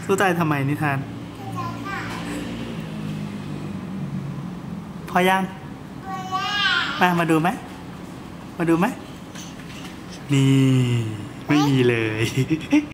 สู้ตายทำไมนิทานพอยังมาดูไหมมาดูไหมนี่ไม่มีเลย